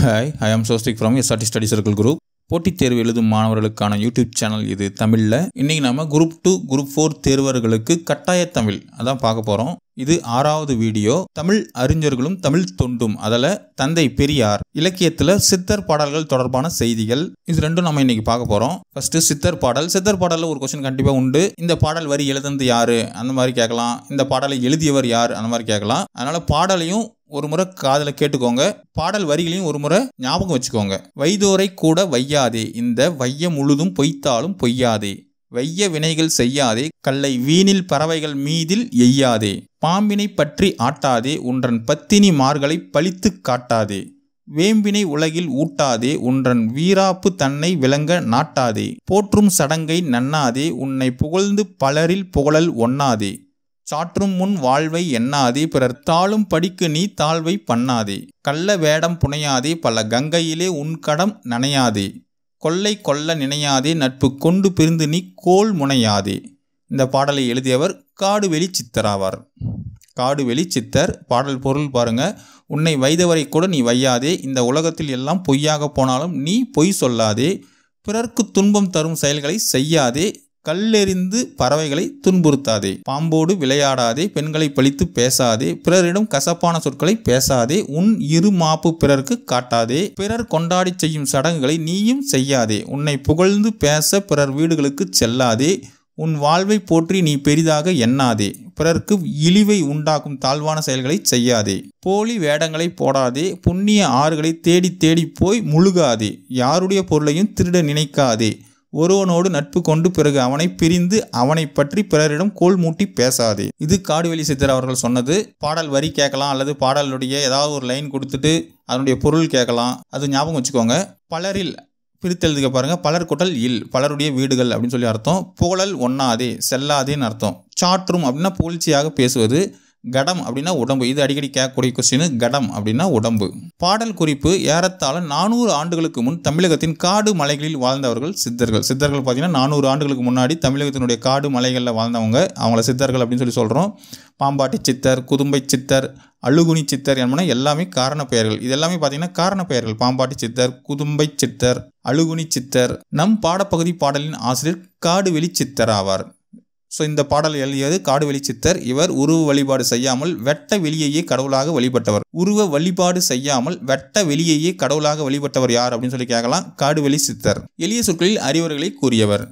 Hi, I am Sostik from SRT Study Circle Group. போட்டித் தேர்வு எழுதும் மாணவர்களுக்கான யூடியூப் சேனல் இது தமிழில். இன்றைக்கி நம்ம குரூப் 2 குரூப் 4 தேர்வர்களுக்கு கட்டாய தமிழ் அதான் பார்க்க போகிறோம். இது 6வது வீடியோ. தமிழ் அறிஞர்களும் தமிழ் தொண்டும், அதில் தந்தை பெரியார், இலக்கியத்தில் சித்தர் பாடல்கள் தொடர்பான செய்திகள், இது ரெண்டும் நம்ம இன்றைக்கி பார்க்க போகிறோம். ஃபஸ்ட்டு சித்தர் பாடல். சித்தர் பாடலில் ஒரு கொஸ்டின் கண்டிப்பாக உண்டு. இந்த பாடல் வரி எழுதுனது யார் அந்த மாதிரி கேட்கலாம். இந்த பாடலை எழுதியவர் யார் அந்த மாதிரி கேட்கலாம். அதனால் பாடலையும் ஒரு முறை காதில் கேட்டுக்கோங்க, பாடல் வரிகளையும் ஒரு முறை ஞாபகம் வச்சுக்கோங்க. வைதோரை கூட வையாதே, இந்த வைய முழுதும் பொய்த்தாலும் பொய்யாதே, வைய வினைகள் செய்யாதே, கல்லை வீணில் பறவைகள் மீதில் எய்யாதே, பாம்பினை பற்றி ஆட்டாதே, உன்றன் பத்தினி மார்களை பழித்து காட்டாதே, வேம்பினை உலகில் ஊட்டாதே, உன்றன் வீராப்பு தன்னை விளங்க நாட்டாதே, போற்றும் சடங்கை நன்னாதே, உன்னை புகழ்ந்து பலரில் புகழல் ஒண்ணாதே, சாற்றும் முன் வாழ்வை எண்ணாதே, பிறர் தாளும் படிக்கு நீ தாழ்வை பண்ணாதே, கள்ள வேடம் புனையாதே, பல கங்கையிலே உன் கடம் நனையாதே, கொள்ளை கொள்ள நினையாதே, நட்பு கொண்டு பிரிந்து நீ கோல் முனையாதே. இந்த பாடலை எழுதியவர் காடுவெளி சித்தராவார். காடுவெளி சித்தர். பாடல் பொருள் பாருங்க. உன்னை வைதவரை கூட நீ வையாதே, இந்த உலகத்தில் எல்லாம் பொய்யாக போனாலும் நீ பொய் சொல்லாதே, பிறர்க்கு துன்பம் தரும் செயல்களை செய்யாதே, கல்லெறிந்து பறவைகளை துன்புறுத்தாதே, பாம்போடு விளையாடாதே, பெண்களை பழித்து பேசாதே, பிறரிடம் கசப்பான சொற்களை பேசாதே, உன் இரு மாப்பு பிறர்க்கு காட்டாதே, பிறர் கொண்டாடி செய்யும் சடங்குகளை நீயும் செய்யாதே, உன்னை புகழ்ந்து பேச பிறர் வீடுகளுக்கு செல்லாதே, உன் வாழ்வை போற்றி நீ பெரிதாக எண்ணாதே, பிறர்க்கு இழிவை உண்டாக்கும் தாழ்வான செயல்களை செய்யாதே, போலி வேடங்களை போடாதே, புண்ணிய ஆறுகளை தேடி தேடி போய் முழுகாதே, யாருடைய பொருளையும் திருட நினைக்காதே, ஒருவனோடு நட்பு கொண்டு பிறகு அவனை பிரிந்து அவனை பற்றி பிறரிடம் கோல் மூட்டி பேசாதே. இது காடுவெளி சித்தர் அவர்கள் சொன்னது. பாடல் வரி கேட்கலாம், அல்லது பாடலுடைய ஏதாவது ஒரு லைன் கொடுத்துட்டு அதனுடைய பொருள் கேட்கலாம். அது ஞாபகம் வச்சுக்கோங்க. பலரில் பிரித்தெழுதுக பாருங்க. பலர் கொட்டல் இல், பலருடைய வீடுகள் அப்படின்னு சொல்லி அர்த்தம். புகழல் ஒண்ணாதே, செல்லாதேன்னு அர்த்தம். சாற்றும் அப்படின்னா புகழ்ச்சியாக பேசுவது. கடம் அப்படின்னா உடம்பு. இது அடிக்கடி கேட்கக்கூடிய கொஸ்டின். கடம் அப்படின்னா உடம்பு. பாடல் குறிப்பு. ஏறத்தாழ 400 ஆண்டுகளுக்கு முன் தமிழகத்தின் காடு மலைகளில் வாழ்ந்தவர்கள் சித்தர்கள். சித்தர்கள் பார்த்தீங்கன்னா 400 ஆண்டுகளுக்கு முன்னாடி தமிழகத்தினுடைய காடு மலைகளில் வாழ்ந்தவங்க, அவங்கள சித்தர்கள் அப்படின்னு சொல்லி சொல்கிறோம். பாம்பாட்டி சித்தர், குதும்பை சித்தர், அழுகுனி சித்தர் என்பன எல்லாமே காரண பெயர்கள். இது எல்லாமே பார்த்தீங்கன்னா காரண பெயர்கள். பாம்பாட்டி சித்தர், குதும்பை சித்தர், அழுகுனி சித்தர். நம் பாடப்பகுதி பாடலின் ஆசிரியர் காடுவெளி சித்தர் ஆவார். ஸோ இந்த பாடல் எழுதியது காடுவெளி சித்தர். இவர் உருவ வழிபாடு செய்யாமல் வெட்ட வெளியையே கடவுளாக வழிபட்டவர். உருவ வழிபாடு செய்யாமல் வெட்ட வெளியையே கடவுளாக வழிபட்டவர் யார் அப்படின்னு சொல்லி கேட்கலாம். காடுவெளி சித்தர். எளிய சொற்களில் அறிவுரைகளை கூறியவர்.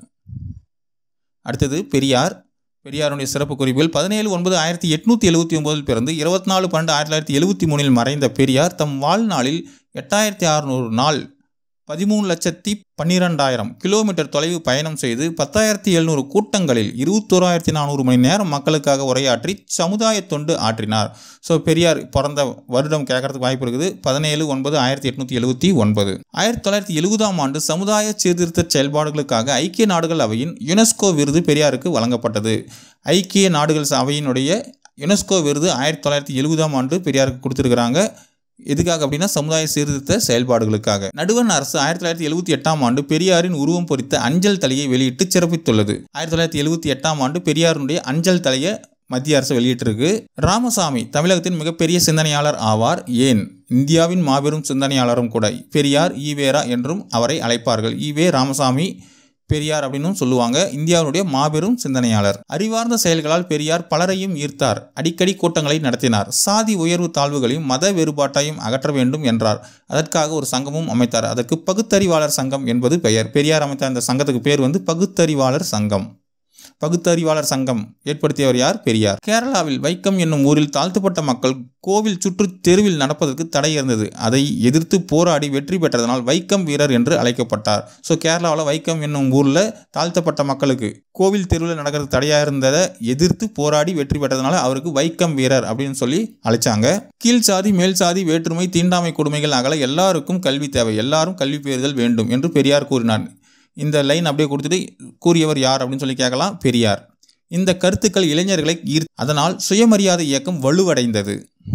அடுத்தது பெரியார். பெரியாருடைய சிறப்பு குறிப்புகள். 17/9/1879 பிறந்து 24/12/1973 மறைந்த பெரியார் தம் வாழ்நாளில் 8600 நாள் 13,12,000 கிலோமீட்டர் தொலைவு பயணம் செய்து 10,700 கூட்டங்களில் 21,400 மணி நேரம் மக்களுக்காக உரையாற்றி சமுதாய தொண்டு ஆற்றினார். ஸோ பெரியார் பிறந்த வருடம் கேட்கறதுக்கு வாய்ப்பு இருக்குது. 17/9/1879. 1970ஆம் ஆண்டு சமுதாய சீர்திருத்த செயல்பாடுகளுக்காக ஐக்கிய நாடுகள் அவையின் யுனெஸ்கோ விருது பெரியாருக்கு வழங்கப்பட்டது. ஐக்கிய நாடுகள் அவையினுடைய யுனெஸ்கோ விருது 1970ஆம் ஆண்டு பெரியாருக்கு கொடுத்துருக்குறாங்க. எதுக்காக அப்படின்னா சமுதாய சீர்திருத்த செயல்பாடுகளுக்காக. நடுவண் அரசு 1978ஆம் ஆண்டு பெரியாரின் உருவம் பொறித்த அஞ்சல் தலையை வெளியிட்டு சிறப்பித்துள்ளது. 1978ஆம் ஆண்டு பெரியாருடைய அஞ்சல் தலையை மத்திய அரசு வெளியிட்டிருக்கு. ராமசாமி தமிழகத்தின் மிகப்பெரிய சிந்தனையாளர் ஆவார். ஏன்? இந்தியாவின் மாபெரும் சிந்தனையாளரும் கூட. பெரியார் ஈவேரா என்றும் அவரை அழைப்பார்கள். ஈவே ராமசாமி பெரியார் அப்படின்னு சொல்லுவாங்க. இந்தியாவுடைய மாபெரும் சிந்தனையாளர். அறிவார்ந்த செயல்களால் பெரியார் பலரையும் ஈர்த்தார். அடிக்கடி கூட்டங்களை நடத்தினார். சாதி உயர்வு தாழ்வுகளையும் மத வேறுபாட்டையும் அகற்ற வேண்டும் என்றார். அதற்காக ஒரு சங்கமும் அமைத்தார். அதற்கு பகுத்தறிவாளர் சங்கம் என்பது பெயர். பெரியார் அமைத்த அந்த சங்கத்துக்கு பேர் பகுத்தறிவாளர் சங்கம். பகுத்தறிவாளர் சங்கம் ஏற்படுத்தியவர் யார்? பெரியார். கேரளாவில் வைக்கம் என்னும் ஊரில் தாழ்த்தப்பட்ட மக்கள் கோவில் சுற்று தெருவில் நடப்பதற்கு தடை இருந்தது. அதை எதிர்த்து போராடி வெற்றி பெற்றதனால் வைக்கம் வீரர் என்று அழைக்கப்பட்டார். ஸோ கேரளாவில் வைக்கம் என்னும் ஊரில் தாழ்த்தப்பட்ட மக்களுக்கு கோவில் தெருவில் நடக்கிறது தடையாக இருந்ததை எதிர்த்து போராடி வெற்றி பெற்றதுனால அவருக்கு வைக்கம் வீரர் அப்படின்னு சொல்லி அழைச்சாங்க. கீழ் சாதி மேல் சாதி வேற்றுமை தீண்டாமை கொடுமைகள் அகல எல்லாருக்கும் கல்வி தேவை, எல்லாரும் கல்வி பெறுதல் வேண்டும் என்று பெரியார் கூறினார். இந்த லைன் அப்படியே கொடுத்துட்டு கூறியவர் யார் அப்படின்னு சொல்லி கேட்கலாம். பெரியார். இந்த கருத்துக்கள் இளைஞர்களை அதனால் சுயமரியாதை இயக்கம் வலுவடைந்தது.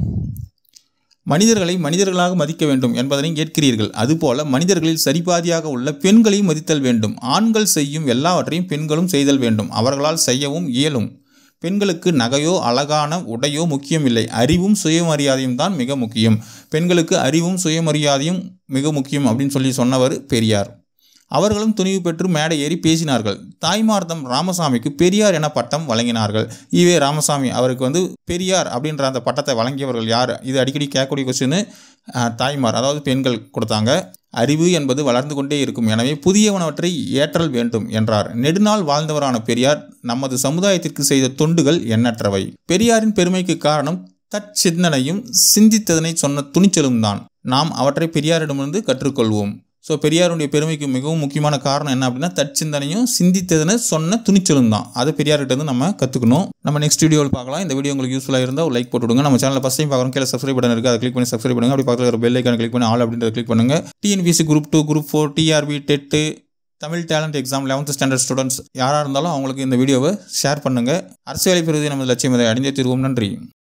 மனிதர்களை மனிதர்களாக மதிக்க வேண்டும் என்பதனை ஏற்கிறீர்கள். அதுபோல மனிதர்களில் சரிபாதியாக உள்ள பெண்களையும் மதித்தல் வேண்டும். ஆண்கள் செய்யும் எல்லாவற்றையும் பெண்களும் செய்தல் வேண்டும். அவர்களால் செய்யவும் இயலும். பெண்களுக்கு நகையோ அழகான உடையோ முக்கியம் இல்லை, அறிவும் சுயமரியாதையும் தான் மிக முக்கியம். பெண்களுக்கு அறிவும் சுயமரியாதையும் மிக முக்கியம் அப்படின்னு சொன்னவர் பெரியார். அவர்களும் துணிவு பெற்று மேடை ஏறி பேசினார்கள். தாய்மார்தம் ராமசாமிக்கு பெரியார் என பட்டம் வழங்கினார்கள். ஈவே ராமசாமி அவருக்கு பெரியார் அப்படின்ற அந்த பட்டத்தை வழங்கியவர்கள் யார்? இது அடிக்கடி கேட்கக்கூடிய கொஸ்டின். தாய்மார், அதாவது பெண்கள் கொடுத்தாங்க. அறிவு என்பது வளர்ந்து கொண்டே இருக்கும், எனவே புதியவனவற்றை ஏற்றல் வேண்டும் என்றார். நெடுநாள் வாழ்ந்தவரான பெரியார் நமது சமுதாயத்திற்கு செய்த தொண்டுகள் எண்ணற்றவை. பெரியாரின் பெருமைக்கு காரணம் தற்சிந்தனையும் சிந்தித்ததனை சொன்ன துணிச்சலும் தான். நாம் அவற்றை பெரியாரிடமிருந்து கற்றுக்கொள்வோம். ஸோ பெரியாருடைய பெருமைக்கு மிகவும் முக்கியமான காரணம் என்ன அப்படின்னா தற்சிந்தனையும் சிந்தித்ததனை சொன்ன துணிச்சலும் தான். அது பெரியார்கிட்ட நம்ம கற்றுக்கணும். நம்ம நெக்ஸ்ட் வீடியோவில் பார்க்கலாம். இந்த வீடியோ உங்களுக்கு யூஸ்ஃபுல்லாக இருந்தால் ஒரு லைக் போட்டு விடுங்க. நம்ம சேனலில் ஃபஸ்ட் டைம் பார்க்குறோம், கீழே சப்ஸ்கிரைப் பட்டன் இருக்குது, அதை கிளிக் பண்ணி சப்ஸ்கிரைப் பண்ணுங்கள். அப்படி பக்கத்தில் ஒரு பெல் ஐக்கான கிளிக் பண்ணி ஆல் அப்படின்றத கிளிக் பண்ணுங்கள். TNPSC Group 2, Group 4, TRB, TET, Tamil talent exam 11th standard students யாராக இருந்தாலும் அவங்களுக்கு இந்த வீடியோவை ஷேர் பண்ணுங்கள். அரசு வேலை பெறுவதை நமது லட்சியம், அதை அடைந்தே தீர்வோம். நன்றி.